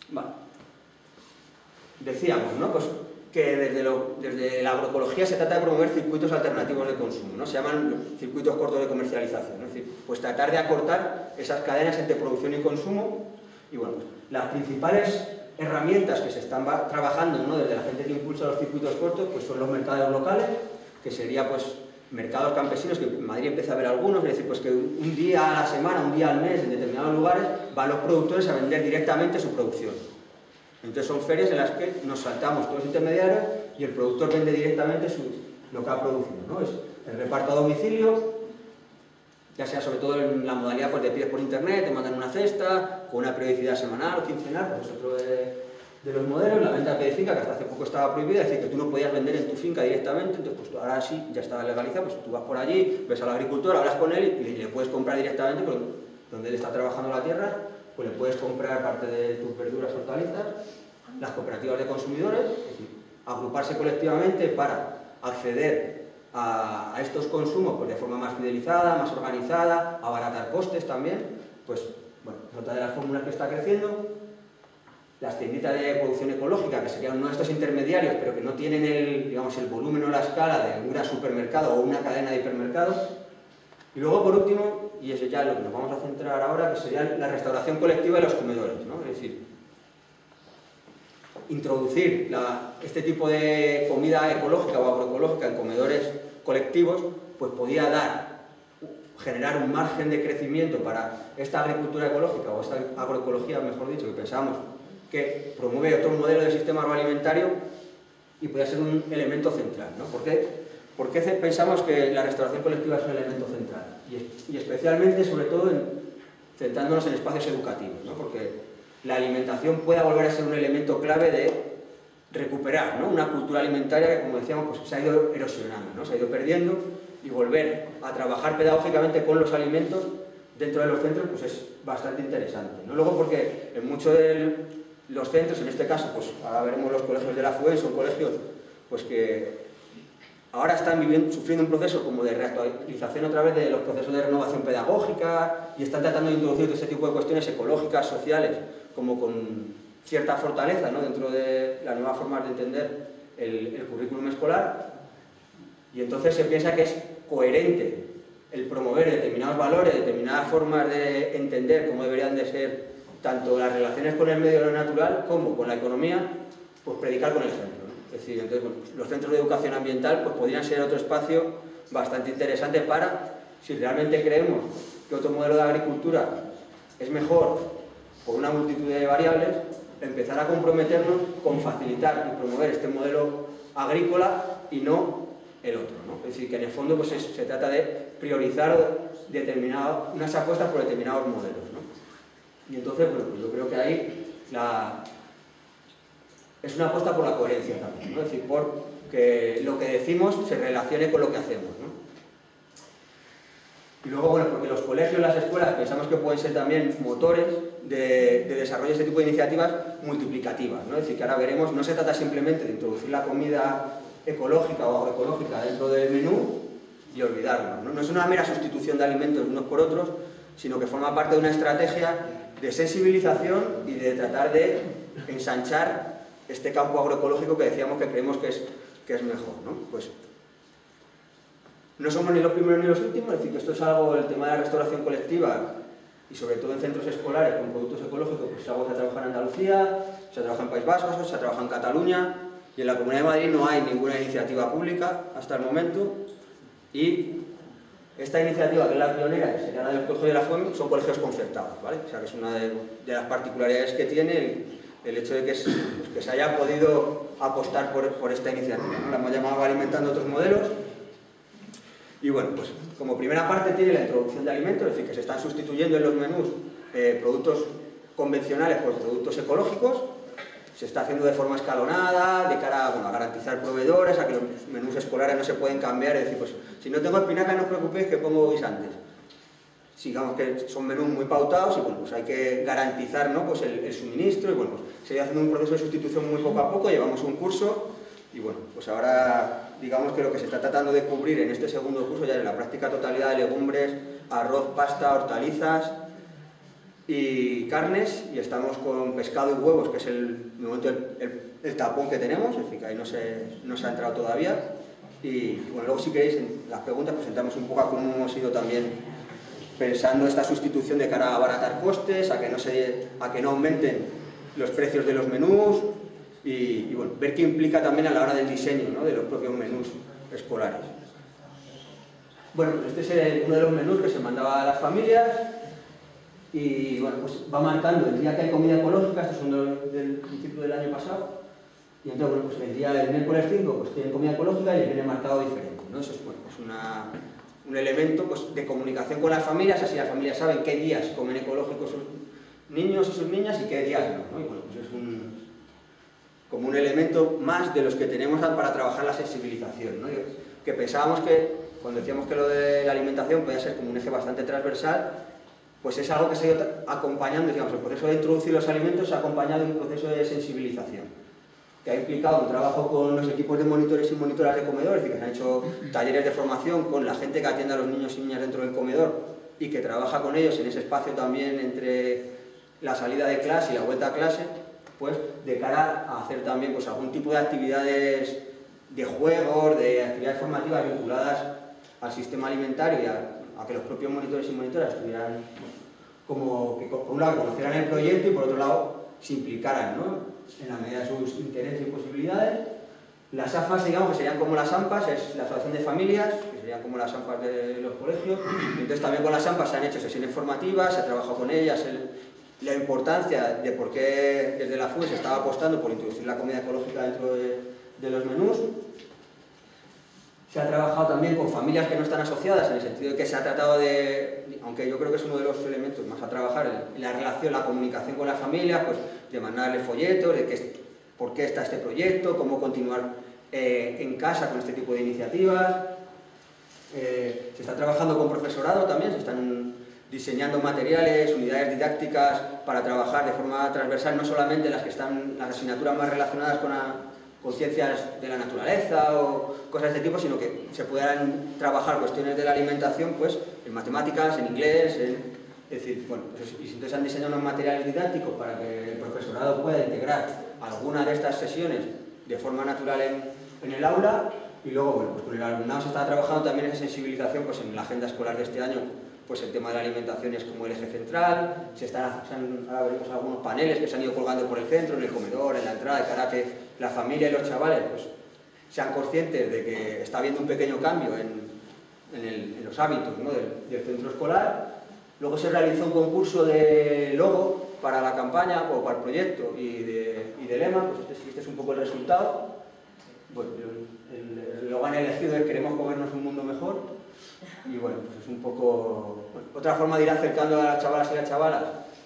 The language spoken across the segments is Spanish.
Vale. Decíamos, ¿no? Pues que desde la agroecología se trata de promover circuitos alternativos de consumo, ¿no? Se llaman circuitos cortos de comercialización, ¿no? Es decir, pues tratar de acortar esas cadenas entre producción y consumo. Y bueno, pues las principales herramientas que se están trabajando, ¿no? Desde la gente que impulsa los circuitos cortos, pues son los mercados locales, que sería pues mercados campesinos, que en Madrid empieza a haber algunos, es decir, pues que un día a la semana, un día al mes, en determinados lugares, van los productores a vender directamente su producción. Entonces son ferias en las que nos saltamos todos los intermediarios y el productor vende directamente lo que ha producido, ¿no? Es el reparto a domicilio, ya sea sobre todo en la modalidad pues, de pides por internet, te mandan una cesta, con una periodicidad semanal o quincenal, pues es otro de los modelos. La venta periódica, que hasta hace poco estaba prohibida, es decir, que tú no podías vender en tu finca directamente, entonces pues ahora sí, ya está legalizado, pues tú vas por allí, ves al agricultor, hablas con él y le puedes comprar directamente, pues, donde él está trabajando la tierra, pues le puedes comprar parte de tus verduras o hortalizas. Las cooperativas de consumidores, es decir, agruparse colectivamente para acceder a estos consumos pues, de forma más fidelizada, más organizada, abaratar costes también, pues bueno, es otra de las fórmulas que está creciendo. Las tienditas de producción ecológica, que serían uno de estos intermediarios, pero que no tienen el volumen o la escala de un gran supermercado o una cadena de hipermercados. Y luego, por último, y eso ya es lo que nos vamos a centrar ahora, que sería la restauración colectiva de los comedores, ¿no? Es decir, introducir este tipo de comida ecológica o agroecológica en comedores colectivos, pues podía generar un margen de crecimiento para esta agricultura ecológica o esta agroecología, mejor dicho, que pensábamos que promueve otro modelo de sistema agroalimentario y podía ser un elemento central, ¿no? ¿Por qué pensamos que la restauración colectiva es un elemento central? Y especialmente, sobre todo, centrándonos en espacios educativos, ¿no? Porque la alimentación pueda volver a ser un elemento clave de recuperar, ¿no? Una cultura alimentaria que, como decíamos, pues, se ha ido erosionando, ¿no? Se ha ido perdiendo, y volver a trabajar pedagógicamente con los alimentos dentro de los centros pues es bastante interesante, ¿no? Luego porque en muchos de los centros, en este caso, pues ahora veremos los colegios de la FUE, son colegios pues que ahora están sufriendo un proceso como de reactualización a través de los procesos de renovación pedagógica y están tratando de introducir todo este tipo de cuestiones ecológicas, sociales, como con cierta fortaleza, ¿no? Dentro de las nuevas formas de entender el currículum escolar. Y entonces se piensa que es coherente el promover determinados valores, determinadas formas de entender cómo deberían de ser tanto las relaciones con el medio natural como con la economía, pues predicar con el ejemplo, ¿no? Es decir, entonces, bueno, pues los centros de educación ambiental pues podrían ser otro espacio bastante interesante para, si realmente creemos que otro modelo de agricultura es mejor por una multitud de variables, empezar a comprometernos con facilitar y promover este modelo agrícola y no el otro, ¿no? Es decir, que en el fondo pues se trata de priorizar unas apuestas por determinados modelos, ¿no? Y entonces, bueno, pues yo creo que ahí es una apuesta por la coherencia también, ¿no? Es decir, por que lo que decimos se relacione con lo que hacemos, ¿no? Y luego, bueno, porque los colegios, las escuelas, pensamos que pueden ser también motores de desarrollo de este tipo de iniciativas multiplicativas, ¿no? Es decir, que ahora veremos, no se trata simplemente de introducir la comida ecológica o agroecológica dentro del menú y olvidarnos, ¿no? No es una mera sustitución de alimentos unos por otros, sino que forma parte de una estrategia de sensibilización y de tratar de ensanchar este campo agroecológico que decíamos que creemos que es mejor, ¿no? Pues no somos ni los primeros ni los últimos, es decir, que esto es algo, el tema de la restauración colectiva y sobre todo en centros escolares con productos ecológicos, pues es algo que se trabaja en Andalucía, se trabaja en País Vasco, se trabaja en Cataluña, y en la Comunidad de Madrid no hay ninguna iniciativa pública hasta el momento, y esta iniciativa, que es la pionera, que sería la del Colegio de la FUE, son colegios concertados, ¿vale? O sea, que es una de las particularidades que tiene el hecho de que se haya podido apostar por esta iniciativa, ¿no? La hemos llamado alimentando otros modelos. Y bueno, pues como primera parte tiene la introducción de alimentos, es decir, que se están sustituyendo en los menús productos convencionales por productos ecológicos. Se está haciendo de forma escalonada, de cara a garantizar proveedores, a que los menús escolares no se pueden cambiar, es decir, pues si no tengo espinacas no os preocupéis que pongo guisantes. Digamos que son menús muy pautados y bueno, pues hay que garantizar, ¿no? Pues el suministro y bueno, pues se va haciendo un proceso de sustitución muy poco a poco, llevamos un curso y bueno, pues ahora digamos que lo que se está tratando de cubrir en este segundo curso ya es la práctica totalidad de legumbres, arroz, pasta, hortalizas, y carnes, y estamos con pescado y huevos, que es de momento el tapón que tenemos, es decir, que ahí no se ha entrado todavía. Y bueno, luego si queréis, en las preguntas, pues entramos un poco a cómo hemos ido también pensando esta sustitución de cara a abaratar costes, a que no aumenten los precios de los menús, y bueno, ver qué implica también a la hora del diseño, ¿no?, de los propios menús escolares. Bueno, pues este es uno de los menús que se mandaba a las familias, y bueno, pues va marcando el día que hay comida ecológica. Estos son del principio del año pasado, y entonces bueno, pues el miércoles 5 pues tienen comida ecológica y les viene marcado diferente, ¿no? Eso es bueno, pues un elemento pues de comunicación con las familias, así las familias saben qué días comen ecológico sus niños y sus niñas y qué días no, ¿no? Y bueno, pues es como un elemento más de los que tenemos para trabajar la sensibilización, ¿no? Que pensábamos que, cuando decíamos que lo de la alimentación podía ser como un eje bastante transversal, pues es algo que se ha ido acompañando, digamos, el proceso de introducir los alimentos se ha acompañado de un proceso de sensibilización, que ha implicado un trabajo con los equipos de monitores y monitoras de comedor, es decir, que se han hecho talleres de formación con la gente que atiende a los niños y niñas dentro del comedor y que trabaja con ellos en ese espacio también entre la salida de clase y la vuelta a clase, pues de cara a hacer también pues algún tipo de actividades de juegos, de actividades formativas vinculadas al sistema alimentario y a que los propios monitores y monitoras estuvieran como que por un lado conocieran el proyecto y por otro lado se implicaran, ¿no?, en la medida de sus intereses y posibilidades. Las AFAS, digamos, que serían como las AMPAs, es la Asociación de Familias, que serían como las AMPAs de los colegios. Entonces también con las AMPAs se han hecho sesiones formativas, se ha trabajado con ellas la importancia de por qué desde la FUE se estaba apostando por introducir la comida ecológica dentro de los menús. Se ha trabajado también con familias que no están asociadas, en el sentido de que se ha tratado de, aunque yo creo que es uno de los elementos más a trabajar, en la relación, la comunicación con las familias, pues de mandarles folletos, de por qué está este proyecto, cómo continuar en casa con este tipo de iniciativas. Se está trabajando con profesorado también, se están diseñando materiales, unidades didácticas para trabajar de forma transversal, no solamente las que están, las asignaturas más relacionadas con ciencias de la naturaleza o cosas de este tipo, sino que se puedan trabajar cuestiones de la alimentación pues en matemáticas, en inglés, es decir, bueno, pues, y entonces han diseñado unos materiales didácticos para que el profesorado pueda integrar alguna de estas sesiones de forma natural en el aula. Y luego, bueno, pues con el alumnado se está trabajando también esa sensibilización pues en la agenda escolar de este año. Pues el tema de la alimentación es como el eje central, ahora veremos algunos paneles que se han ido colgando por el centro, en el comedor, en la entrada, de cara a que la familia y los chavales pues, sean conscientes de que está habiendo un pequeño cambio en los hábitos, ¿no?, del centro escolar. Luego se realizó un concurso de logo para la campaña o para el proyecto y de lema, pues este es un poco el resultado. Bueno, el logo han elegido es "Queremos comernos un mundo mejor". Y bueno, pues es un poco otra forma de ir acercando a las chavalas y las chavalas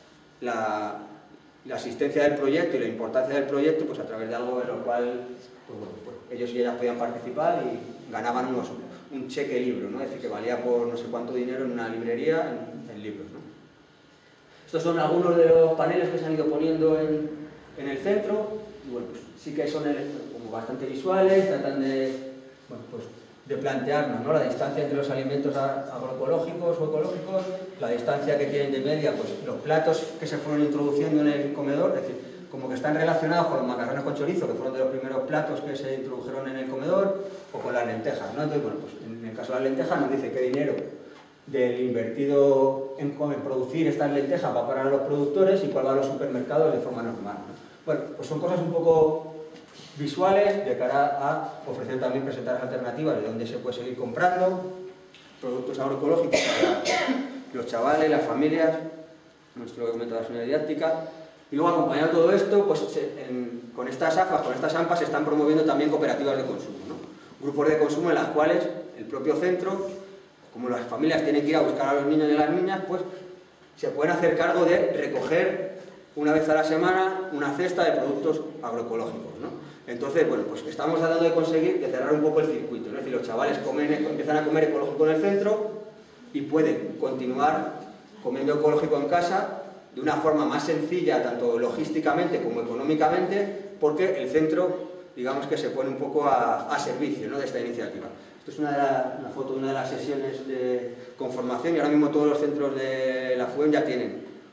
la asistencia del proyecto y la importancia del proyecto, pues a través de algo en lo cual pues bueno, pues ellos y ellas podían participar y ganaban un cheque libro, ¿no? Es decir, que valía por no sé cuánto dinero en una librería en libros, ¿no? Estos son algunos de los paneles que se han ido poniendo en el centro, y bueno, pues sí que son como bastante visuales, tratan de, bueno, pues de plantearnos, ¿no?, la distancia entre los alimentos agroecológicos o ecológicos, la distancia que tienen de media, pues los platos que se fueron introduciendo en el comedor, es decir, como que están relacionados con los macarrones con chorizo, que fueron de los primeros platos que se introdujeron en el comedor, o con las lentejas, ¿no? Entonces, bueno, pues en el caso de las lentejas nos dice qué dinero del invertido en producir estas lentejas va para los productores y cuál va a los supermercados de forma normal, ¿no? Bueno, pues son cosas un poco visuales de cara a ofrecer también, presentar alternativas de dónde se puede seguir comprando productos agroecológicos para los chavales, las familias, nuestro documento de acción didáctica. Y luego, acompañado todo esto, pues con estas AFAS, con estas AMPAs, se están promoviendo también cooperativas de consumo, ¿no? Grupos de consumo en las cuales el propio centro, como las familias tienen que ir a buscar a los niños y a las niñas, pues se pueden hacer cargo de recoger una vez a la semana una cesta de productos agroecológicos, ¿no? Entonces, bueno, pues estamos tratando de conseguir de cerrar un poco el circuito, ¿no? Es decir, los chavales empiezan a comer ecológico en el centro y pueden continuar comiendo ecológico en casa de una forma más sencilla, tanto logísticamente como económicamente, porque el centro, digamos que se pone un poco a servicio, ¿no?, de esta iniciativa. Esto es una foto de una de las sesiones de conformación y ahora mismo todos los centros de la FUEM ya tienen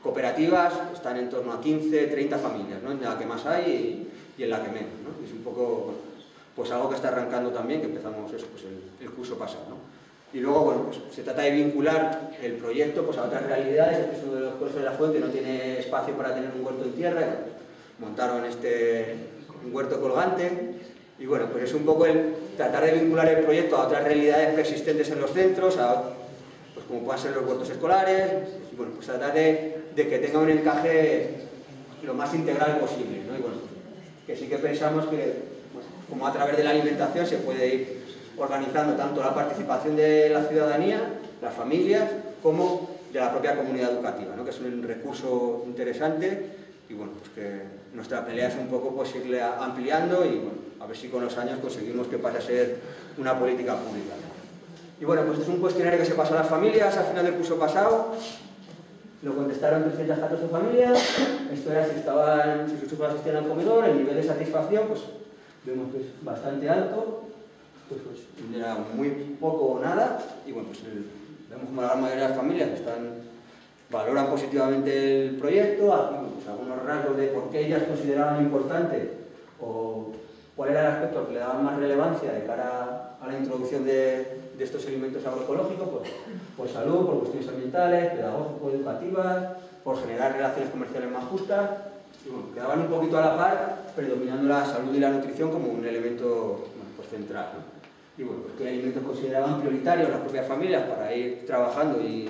Cooperativas están en torno a 15, 30 familias, ¿no? En la que más hay y en la que menos, ¿no? Es un poco pues algo que está arrancando también, que empezamos eso, pues el curso pasado, ¿no? Y luego, bueno, pues se trata de vincular el proyecto pues, a otras realidades. Este es uno de los colegios de La Fuente, no tiene espacio para tener un huerto en tierra, y montaron un huerto colgante. Y bueno, pues es un poco el tratar de vincular el proyecto a otras realidades persistentes en los centros, pues como puedan ser los huertos escolares, y bueno, pues tratar de que tenga un encaje lo más integral posible, ¿no? Y bueno, que sí que pensamos que, bueno, como a través de la alimentación se puede ir organizando tanto la participación de la ciudadanía, las familias, como de la propia comunidad educativa, ¿no? Que es un recurso interesante y bueno, pues que nuestra pelea es un poco pues irle ampliando y bueno, a ver si con los años conseguimos que pase a ser una política pública. Y bueno, pues este es un cuestionario que se pasó a las familias al final del curso pasado. Lo contestaron 314 familias. Esto era si sus hijos asistían al comedor, el nivel de satisfacción, pues vemos que es bastante alto. Pues era muy poco o nada. Y bueno, pues vemos como la gran mayoría de las familias valoran positivamente el proyecto. Aquí, bueno, pues algunos rasgos de por qué ellas consideraban importante o cuál era el aspecto que le daba más relevancia de cara a la introducción de estos alimentos agroecológicos, pues, por salud, por cuestiones ambientales, pedagógicos, educativas, por generar relaciones comerciales más justas. Y bueno, quedaban un poquito a la par, predominando la salud y la nutrición como un elemento, bueno, pues central, ¿no? Y bueno, pues qué alimentos consideraban prioritarios las propias familias para ir trabajando y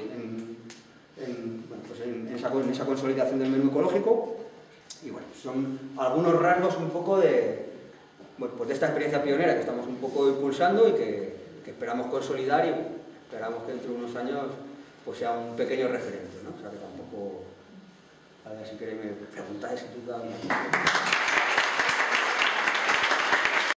en esa consolidación del menú ecológico. Y bueno, son algunos rasgos un poco bueno, pues de esta experiencia pionera que estamos un poco impulsando y que esperamos consolidar y esperamos que dentro de unos años pues sea un pequeño referente, ¿no? O sea que tampoco... A ver si queréis me preguntáis si dudas.